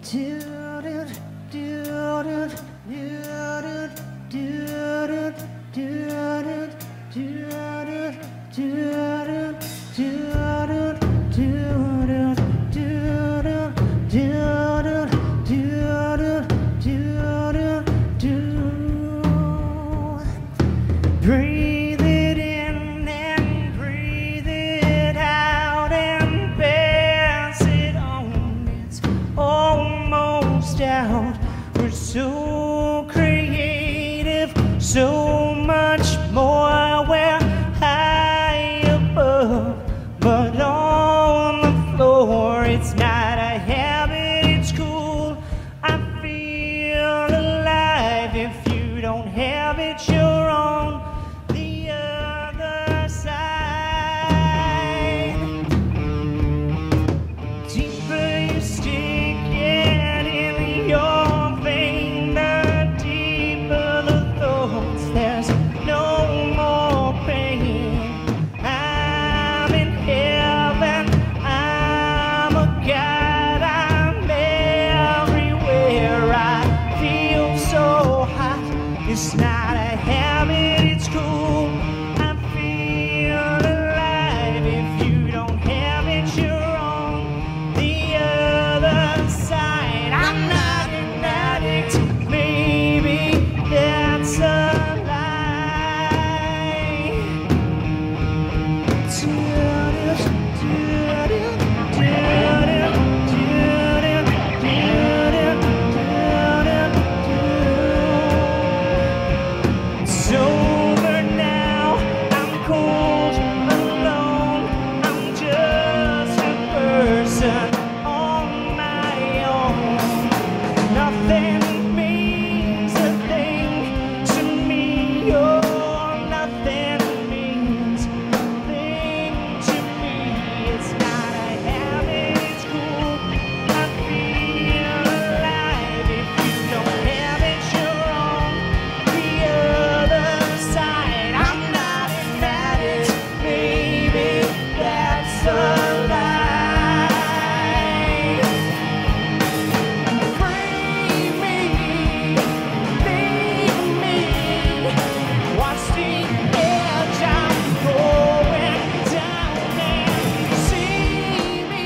Breathe it in and breathe it out and pass it on. It's almost out. We're so creative, so much more. We're high above, but on the floor. It's not a habit, it's cool. I feel alive. If you don't have it, you're on the other side. Deeper you stick it in your vein, the deeper the thoughts. There's no more pain. I'm in heaven, I'm a god, I'm everywhere. I feel so hot. It's not a habit, it's cool. I feel alive. If you don't have it, you're on the other side. I'm not an addict, maybe that's a lie. It's over now, I'm cold, alone, I'm just a person on my own. Nothing means a thing to me, oh, nothing means a thing to me. It's not a habit, it's cool. I feel alive. If you don't have it, you're on the other side. I'm not an addict, maybe that's a lie. Free me, leave me, watch the edge I'm going down and see me,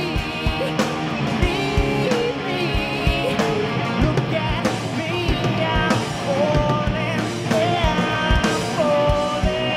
leave me, look at me, I'm falling, yeah, I'm falling.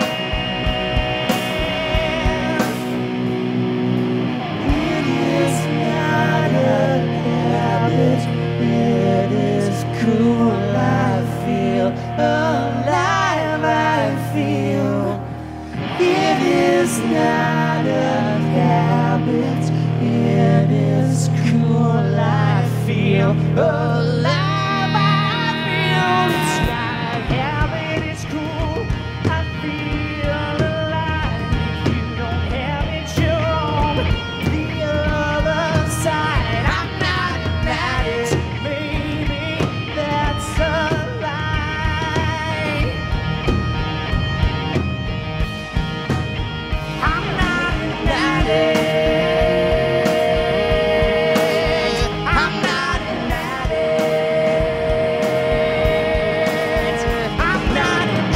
It is not a habit, it is cool. I feel alive, I feel. It is not a habit, it is cool. I feel alive, I feel. It's not a habit, it's cool. I feel alive. If you don't have it, you're on the other side. I'm not an addict, maybe that's a lie. I'm not an addict. I'm not an addict. I'm not an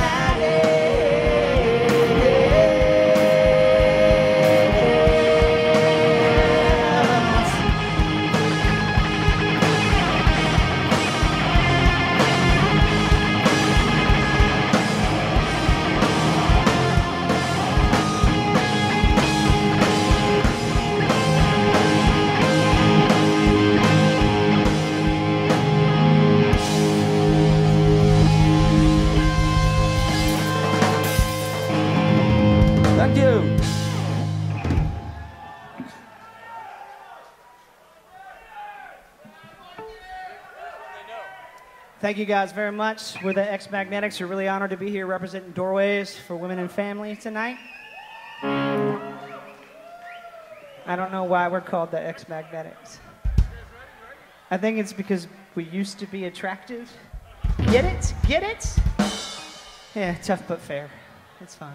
Thank you. Thank you guys very much. We're the Ex-Magnetics. We're really honored to be here representing Doorways for Women and Family tonight. I don't know why we're called the Ex-Magnetics. I think it's because we used to be attractive. Get it? Get it? Yeah, tough but fair. It's fine.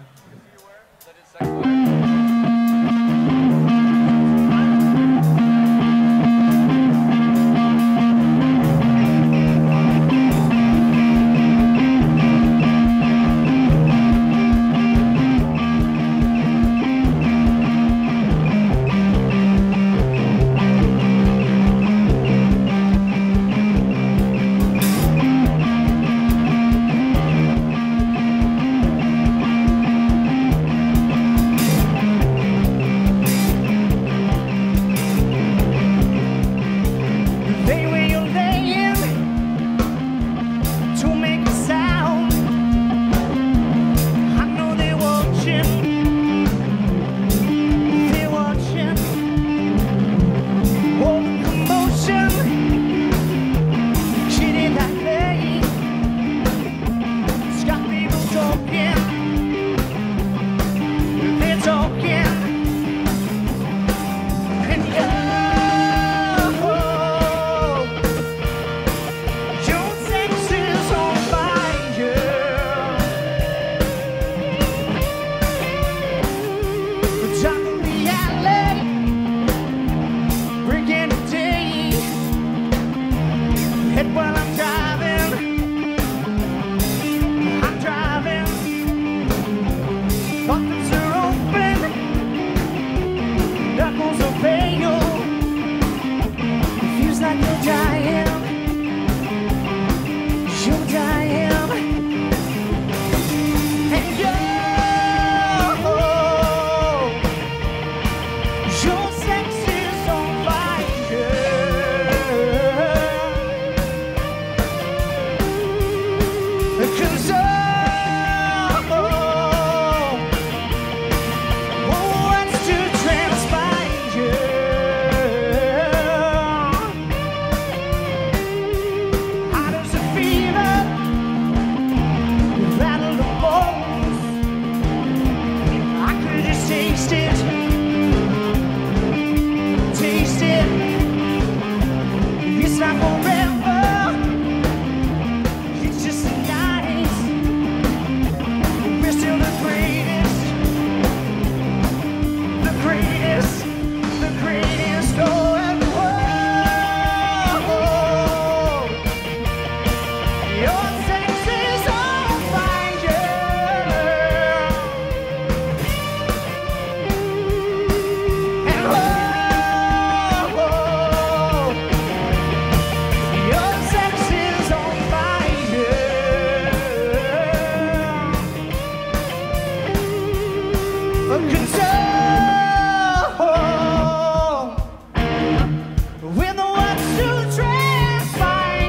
We're the ones who transpire.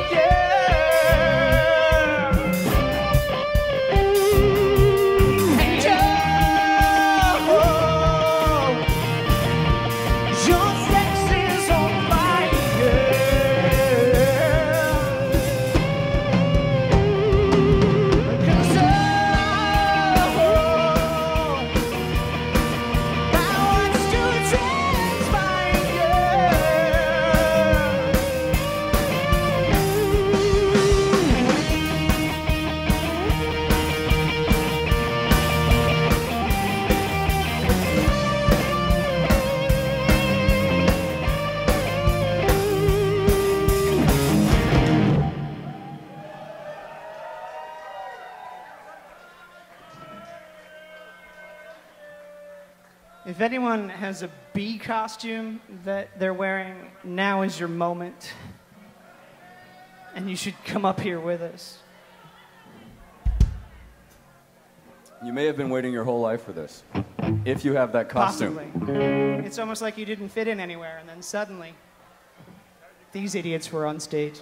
And your sex is on fire. Cause I want to transpire. If anyone has a bee costume that they're wearing, now is your moment. And you should come up here with us. You may have been waiting your whole life for this, if you have that costume. Possibly. It's almost like you didn't fit in anywhere, and then suddenly, these idiots were on stage.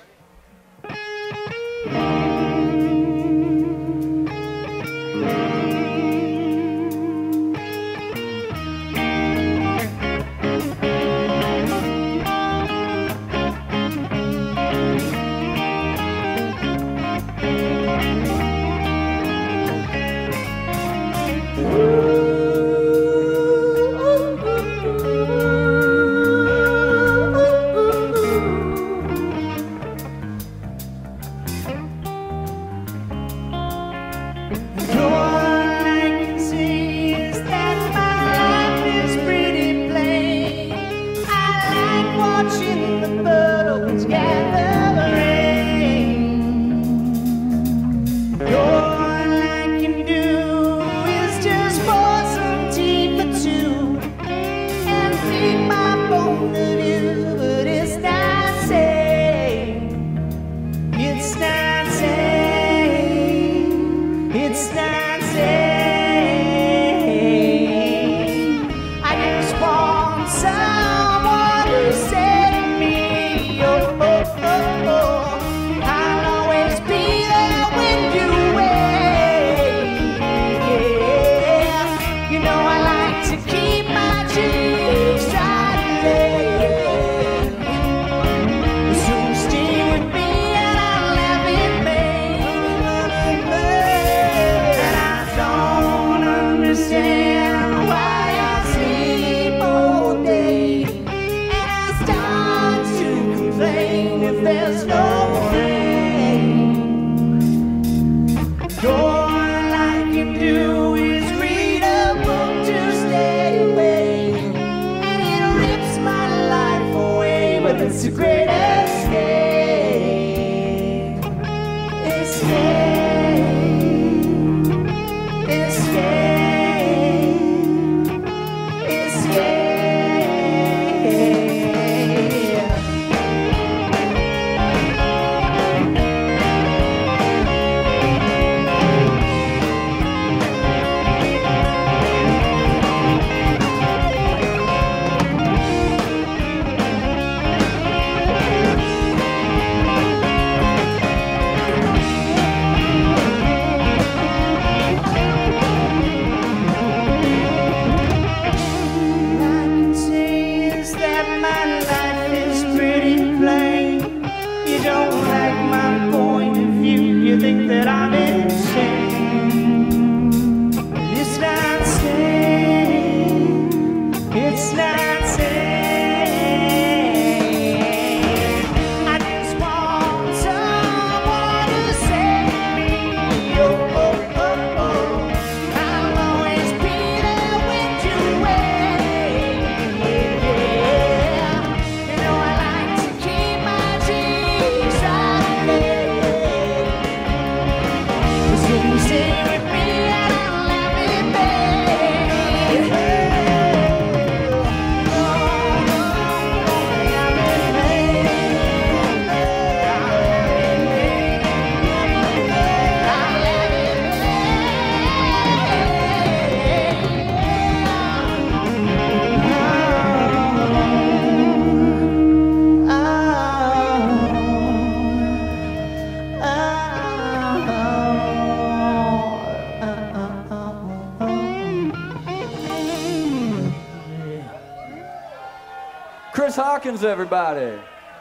Chris Hawkins, everybody.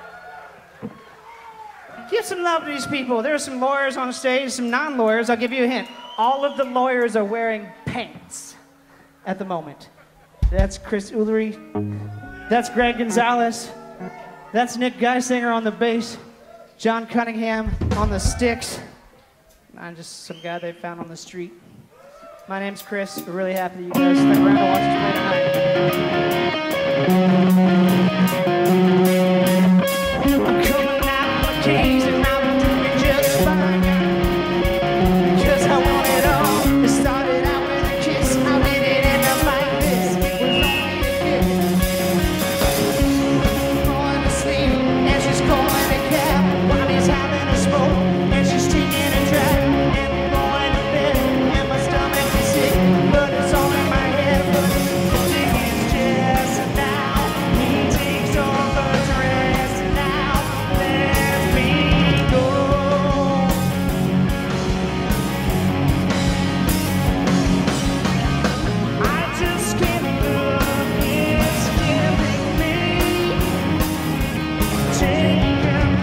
Give some love to these people. There are some lawyers on stage, some non-lawyers. I'll give you a hint. All of the lawyers are wearing pants at the moment. That's Chris Ullery. That's Greg Gonzalez. That's Nick Geisinger on the bass. John Cunningham on the sticks. I'm just some guy they found on the street. My name's Chris. We're really happy that you guys stuck around to watch us play tonight. I'm coming out of my cage and I'm doing just fine. Because I want it all. It started out with a kiss. How did it end up like this? It was only a kiss. Going to sleep and she's calling a cab while he's having a smoke and she's taking a drag. And I'm going to bed and my stomach is sick, but it's all in my head. But it's just now. He takes over the rest now. Let me go. I just can't look. It's killing me. Taking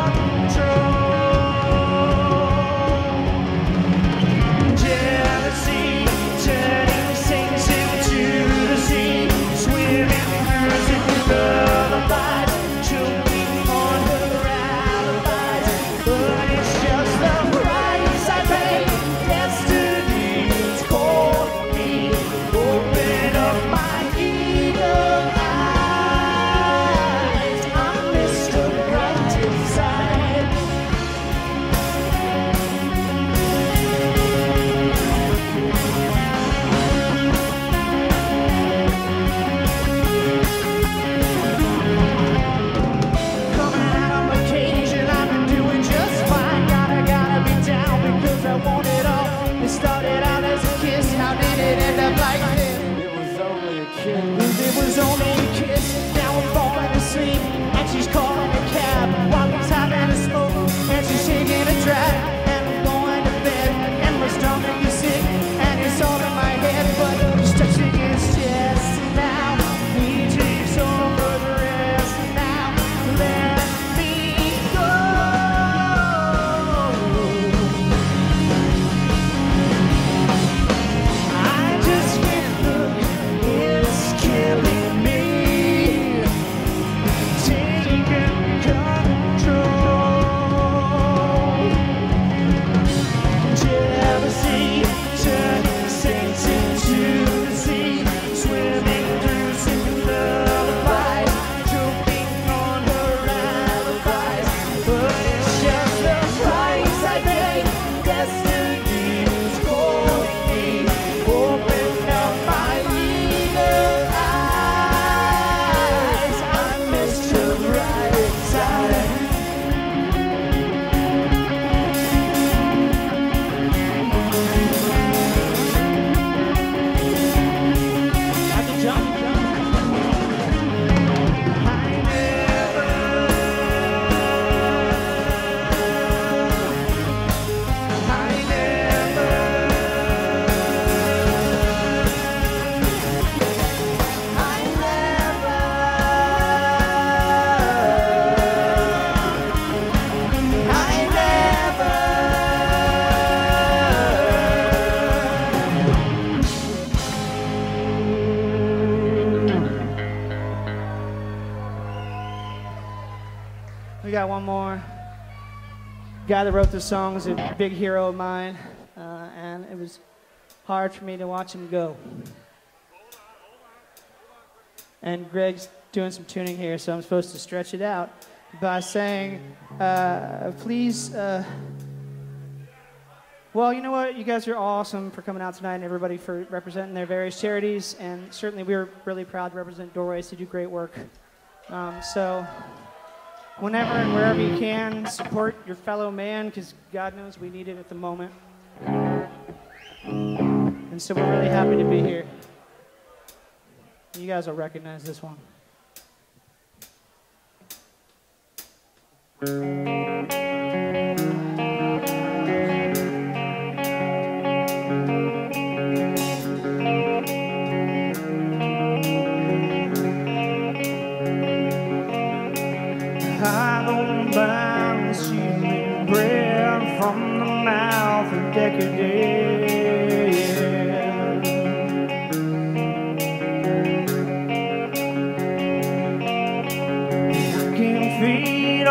control. Jealousy turning saints into the sea, swimming through lullabies, choking on her alibis. But it's just the price I pay. Destiny's calling me. Open up my eagle eyes. I'm Mr. Right Inside. Coming out of my cage and I've been doing just fine. Gotta be down because I want it all. It started out as a kiss. How did it end up like this? It was only a kid. It was only a kiss. Now I'm falling asleep and she's calling a cab while he's having a smoke and she's taking a drag. And I'm going to bed and my stomach is sick and it's all in my head, but it's touching his chest now. He takes over the rest now. Let me go. I just can't look. It's killing me. Taking control. Jealousy turning saints into the sea, swimming through singing lullabies, choking on her alibis. But it's just the price I pay. Destiny's calling me. Open up my eagle eyes. I'm Mr. Right Side. I can jump. I never. We got one more. Guy that wrote this song is a big hero of mine, and it was hard for me to watch him go. And Greg's doing some tuning here, so I'm supposed to stretch it out by saying, please, well, you know what? You guys are awesome for coming out tonight, and everybody for representing their various charities, and certainly we were really proud to represent Doorways. They do great work. So whenever and wherever you can, support your fellow man, because God knows we need it at the moment. And so we're really happy to be here. You guys will recognize this one.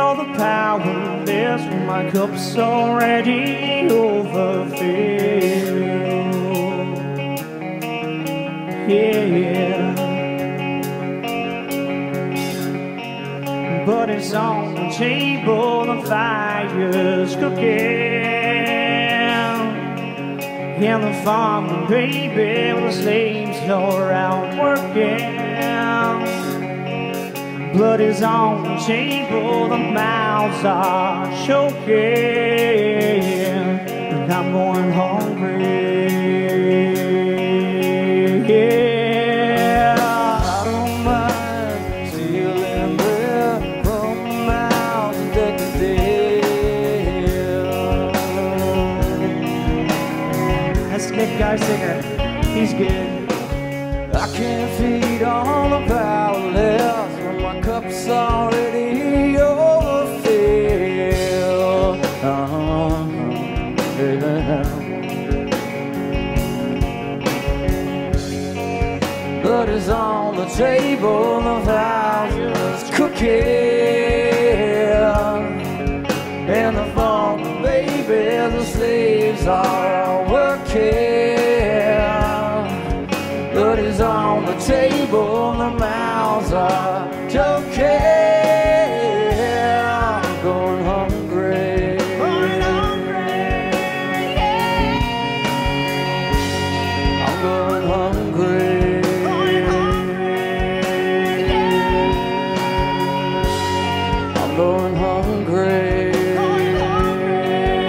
all the powerless, my cup's already overfilled. Yeah, but it's on the table, the fire's cooking, and the farmer baby with the slaves are out working. Blood is on the table, the mouths are choking, and I'm going hungry. Yeah, I don't mind stealing bread from the mouths and take the deal. That's Nick Guy singer. He's good. I can't feed all the powerless when my cup's already overfilled. Blood is on the table, the fire's cooking, and the farmer babies, the slaves are working. Blood is on the table, the mouths are choking. I'm going hungry. Going hungry, yeah. I'm going hungry. Going hungry, yeah. I'm going hungry. Going hungry,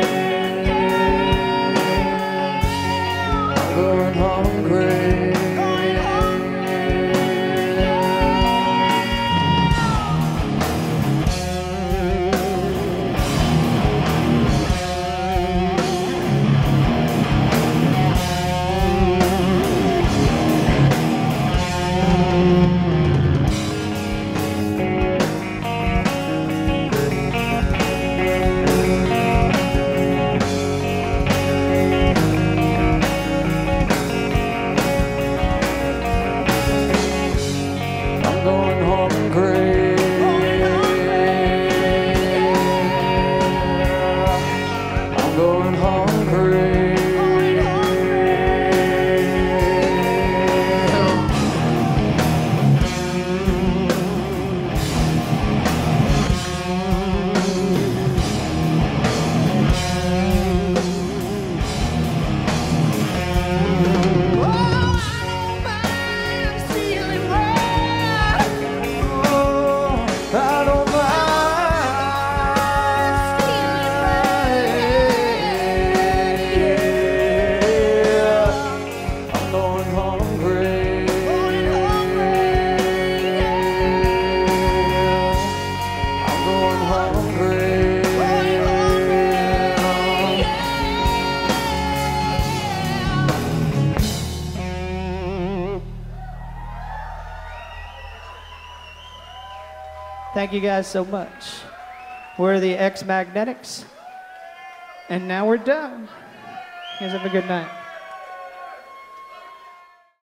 yeah. I'm going hungry. Thank you guys so much. We're the X Magnetics, and now we're done. You guys have a good night.